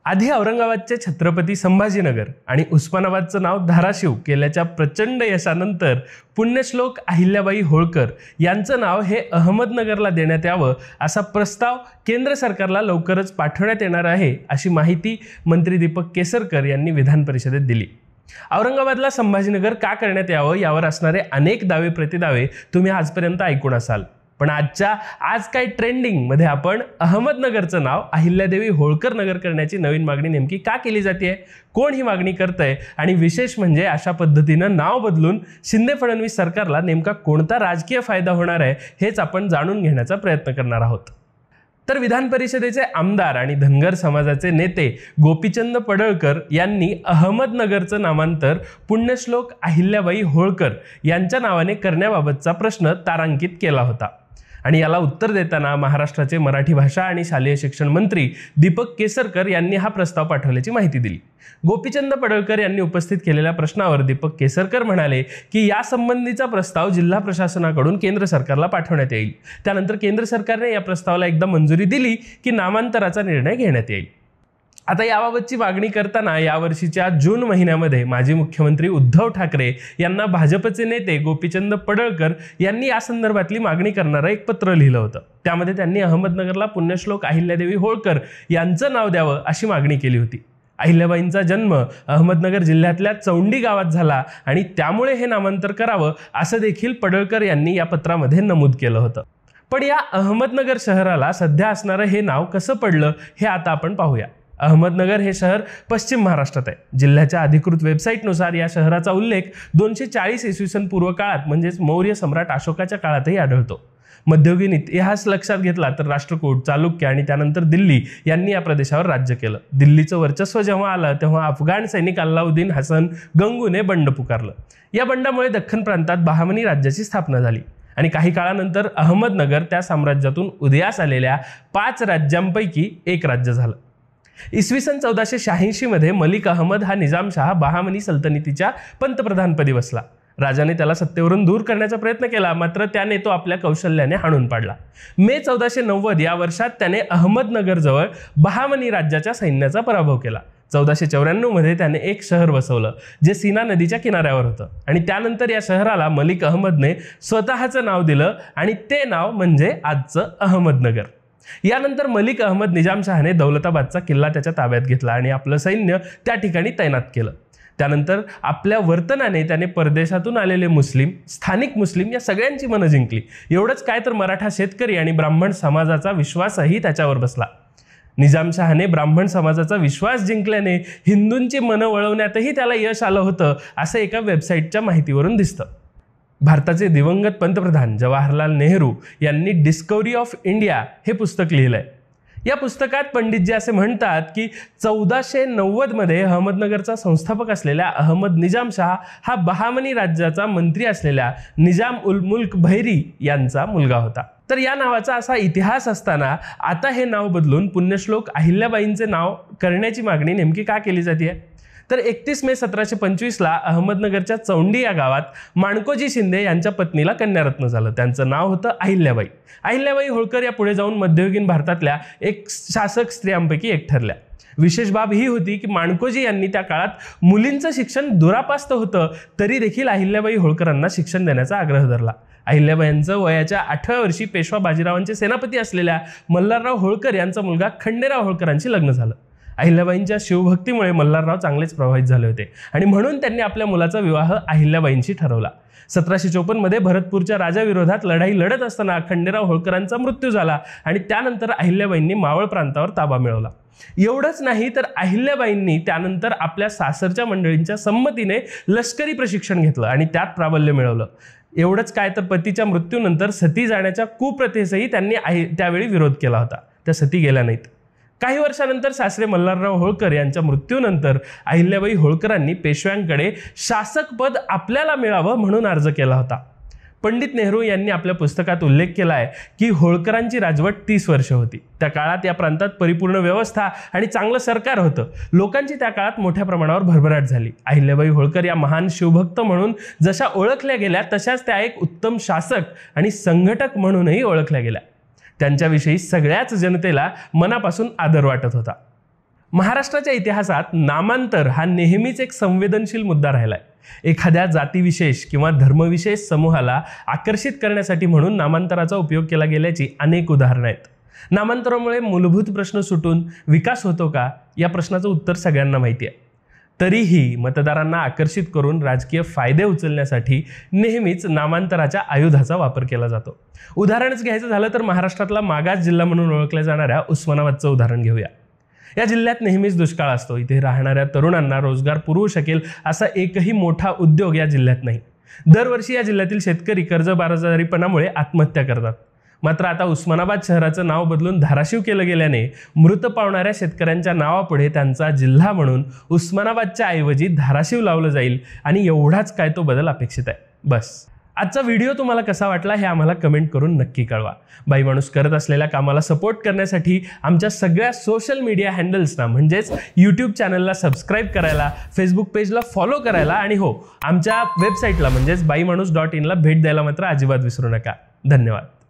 आधी औरंगाबादचे छत्रपती संभाजीनगर आणि उस्मानाबादचं नाव धाराशिव केल्याच्या प्रचंड यशानंतर पुण्यश्लोक अहिल्याबाई होळकर यांचं नाव हे अहमदनगरला देण्यात यावं असा प्रस्ताव केंद्र सरकारला लवकरच पाठवण्यात येणार आहे, अशी माहिती मंत्री दीपक केसरकर यांनी विधान परिषदेत दिली। औरंगाबादला संभाजीनगर का करण्यात यावं यावर असणारे अनेक दावे प्रतिदावे तुम्ही आजपर्यंत ऐकून असाल, पण आज काय ट्रेंडिंग मध्ये आपण अहमदनगरचं नाव अहिल्यादेवी होळकर नगर करण्याची नवीन मागणी नेमकी का केली जाते, कोण ही मागणी करतंय आणि विशेष म्हणजे अशा पद्धतीनं नाव बदलून शिंदे फडणवीस सरकारला नेमका कोणता राजकीय फायदा होणार आहे हेच आपण जाणून घेण्याचा प्रयत्न करणार आहोत। तर विधान परिषदेचे आमदार आणि धनगर समाजाचे नेते गोपीचंद पडळकर यांनी अहमदनगरचं नामांतर पुण्यश्लोक अहिल्याबाई होळकर यांच्या नावाने करण्याबाबतचा प्रश्न तारांकित केला होता आणि याला उत्तर देताना महाराष्ट्राचे मराठी भाषा आणि शालेय शिक्षण मंत्री दीपक केसरकर यांनी हा प्रस्ताव पाठवल्याची माहिती दिली। गोपीचंद पडळकर यांनी उपस्थित केलेल्या प्रश्नावर दीपक केसरकर म्हणाले की या संबंधीचा प्रस्ताव जिल्हा प्रशासनाकडून केंद्र सरकारला पाठवण्यात येईल, त्यानंतर केंद्र सरकारने या प्रस्तावाला एकदा मंजुरी दिली की नामांतराचा निर्णय घेण्यात येईल। आता याबाबतची मागणी करताना यावर्षीच्या जून महिन्यामध्ये माजी मुख्यमंत्री उद्धव ठाकरे यांना भाजपचे नेते गोपीचंद पडळकर यांनी या संदर्भातली मागणी करणारं एक पत्र लिहिलं होतं। त्यामध्ये त्यांनी अहमदनगरला पुण्यश्लोक अहिल्यादेवी होळकर यांचं नाव द्यावं अशी मागणी केली होती। अहिल्याबाईंचा जन्म अहमदनगर जिल्ह्यातल्या चौंडी गावात झाला आणि त्यामुळे हे नामांतर करावं असं देखील पडळकर यांनी या पत्रामध्ये नमूद केलं होतं। पण या अहमदनगर शहराला सध्या असणारं हे नाव कसं पडलं हे आता आपण पाहूया। अहमदनगर हे शहर पश्चिम महाराष्ट्रात आहे। जिल्ह्याच्या अधिकृत वेबसाईटनुसार या शहराचा उल्लेख 240 इसवी सन पूर्व काळात म्हणजेच मौर्य सम्राट अशोकाच्या काळातही आढळतो। मध्ययुगीन इतिहास लक्षात घेतला तर राष्ट्रकूट, चालुक्य आणि त्यानंतर दिल्ली यांनी या प्रदेशावर राज्य केलं। दिल्लीचं वर्चस्व जेव्हा आलं तेव्हा अफगाण सैनिक अल्लाउद्दीन हसन गंगूने बंड पुकारलं। या बंडामुळे दख्खन प्रांतात बहामनी राज्याची स्थापना झाली आणि काही काळानंतर अहमदनगर त्या साम्राज्यातून उदयास आलेल्या 5 राज्यांपैकी एक राज्य झालं। इसवी सन 1486 मध्ये मलिक अहमद हा निजामशाह बहामनी सल्तनतीच्या पंतप्रधानपदी बसला। राजाने त्याला सत्तेवरून दूर करण्याचा प्रयत्न केला, मात्र त्याने तो आपल्या कौशल्याने हाणून पाडला। मे 1490 या वर्षात त्याने अहमदनगर जवळ बहामनी राज्याच्या सैन्याचा पराभव केला। 1494 मध्ये त्याने एक शहर वसवलं जे सीना नदीच्या किनाऱ्यावर होतं आणि त्यानंतर या शहराला मलिक अहमदने स्वतःचं नाव दिलं आणि ते नाव म्हणजे आजचं अहमदनगर। यानंतर मलिक अहमद निजामशहाने दौलताबादचा किल्ला त्याच्या ताब्यात घेतला आणि आपलं सैन्य त्या ठिकाणी तैनात केलं। त्यानंतर आपल्या वर्तनाने त्याने परदेशातून आलेले मुस्लिम, स्थानिक मुस्लिम या सगळ्यांची मनं जिंकली। एवढंच काय तर मराठा शेतकरी आणि ब्राह्मण समाजाचा विश्वासही त्याच्यावर बसला। निजामशहाने ब्राह्मण समाजाचा विश्वास जिंकल्याने हिंदूंची मनं वळवण्यातही त्याला यश आलं होतं असं एका वेबसाईटच्या माहितीवरून दिसतं। भारताचे दिवंगत पंतप्रधान जवाहरलाल नेहरू यांनी डिस्कवरी ऑफ इंडिया हे पुस्तक लिहिलंय। या पुस्तकात पंडितजी असे म्हणतात की 1490 मध्ये अहमदनगरचा संस्थापक असलेल्या अहमद निजामशाह हा बहामनी राज्याचा मंत्री असलेल्या निजाम उल मुल्क बहिरी यांचा मुलगा होता। तर या नावाचा असा इतिहास असताना आता हे नाव बदलून पुण्यश्लोक अहिल्याबाईंचे नाव करण्याची मागणी नेमकी का केली जाते? तर 31 मे 1725 ला अहमदनगरच्या चौंडी या गावात माणकोजी शिंदे यांच्या पत्नीला कन्यारत्न झालं। त्यांचं नाव होतं अहिल्याबाई। अहिल्याबाई होळकर या पुढे जाऊन मध्ययुगीन भारतातल्या एक शासक स्त्रियांपैकी एक ठरल्या। विशेष बाब ही होती की माणकोजी यांनी त्या काळात मुलींचं शिक्षण दुरापास्त होतं तरी देखील अहिल्याबाई होळकरांना शिक्षण देण्याचा आग्रह धरला। अहिल्याबाईंचं वयाच्या 8व्या वर्षी पेशवा बाजीरावांचे सेनापती असलेल्या मल्हारराव होळकर यांचा मुलगा खंडेराव होळकरांशी लग्न झालं। अहिल्याबाईंच्या शिवभक्तीमुळे मल्हारराव चांगलेच प्रभावित झाले होते आणि म्हणून त्यांनी आपल्या मुलाचा विवाह अहिल्याबाईंशी ठरवला। 1754 मध्ये भरतपूरच्या राजाविरोधात लढाई लढत असताना खंडेराव होळकरांचा मृत्यू झाला आणि त्यानंतर अहिल्याबाईंनी मावळ प्रांतावर ताबा मिळवला। एवढंच नाही तर अहिल्याबाईंनी त्यानंतर आपल्या सासरच्या मंडळींच्या संमतीने लष्करी प्रशिक्षण घेतलं आणि त्यात प्राबल्य मिळवलं। एवढंच काय तर पतीच्या मृत्यूनंतर सती जाण्याच्या कुप्रथेसही त्यांनी त्यावेळी विरोध केला होता। त्या सती गेल्या नाहीत। काही वर्षानंतर सासरे मल्हारराव होळकर यांच्या मृत्यूनंतर अहिल्याबाई होळकरांनी पेशव्यांकडे शासक पद आपल्याला मिळावं म्हणून अर्ज केला होता। पंडित नेहरू यांनी आपल्या पुस्तकात उल्लेख केला आहे की होळकरांची राजवट 30 वर्ष होती। त्या काळात या प्रांतात परिपूर्ण व्यवस्था आणि चांगलं सरकार होतं। लोकांची त्या काळात मोठ्या प्रमाणावर भरभराट झाली। अहिल्याबाई होळकर या महान शिवभक्त म्हणून जशा ओळखल्या गेल्या तशाच त्या एक उत्तम शासक आणि संघटक म्हणूनही ओळखल्या गेल्या। त्यांच्याविषयी सगळ्याच जनतेला मनापासून आदर वाटत होता। महाराष्ट्राच्या इतिहासात नामांतर हा नेहमीच एक संवेदनशील मुद्दा राहिलाय। एखाद्या जातीविशेष किंवा धर्मविशेष समूहाला आकर्षित करण्यासाठी म्हणून नामांतराचा उपयोग केला गेल्याची अनेक उदाहरणे आहेत। नामांतरामुळे मूलभूत प्रश्न सुटून विकास होतो का, या प्रश्नाचं उत्तर सगळ्यांना माहिती आहे। तरीही मतदारांना आकर्षित करून राजकीय फायदे उचलण्यासाठी नेहमीच नामांतराच्या आयुधाचा वापर केला जातो। उदाहरणच घ्यायचं झालं तर महाराष्ट्रातला मागास जिल्हा म्हणून ओळखल्या जाणाऱ्या उस्मानाबादचं उदाहरण घेऊया। या जिल्ह्यात नेहमीच दुष्काळ असतो। इथे राहणाऱ्या तरुणांना रोजगार पुरवू शकेल असा एकही मोठा उद्योग या जिल्ह्यात नाही। दरवर्षी या जिल्ह्यातील शेतकरी कर्जबाजारीपणामुळे आत्महत्या करतात। मात्र आता उस्मानाबाद शहराचं नाव बदलून धाराशिव केलं गेल्याने मृत पावणाऱ्या शेतकऱ्यांच्या नावापुढे त्यांचा जिल्हा म्हणून उस्मानाबादच्या ऐवजी धाराशिव लावलं जाईल आणि एवढाच काय तो बदल अपेक्षित आहे। बस। आजचा व्हिडिओ तुम्हाला कसा वाटला हे आम्हाला कमेंट करून नक्की कळवा। बाई माणूस करत असलेल्या कामाला सपोर्ट करण्यासाठी आमच्या सगळ्या सोशल मीडिया हँडल्सना म्हणजेच यूट्यूब चॅनलला सबस्क्राईब करायला, फेसबुक पेजला फॉलो करायला आणि हो, आमच्या वेबसाईटला म्हणजेच baimanus.in ला भेट द्यायला मात्र अजिबात विसरू नका। धन्यवाद।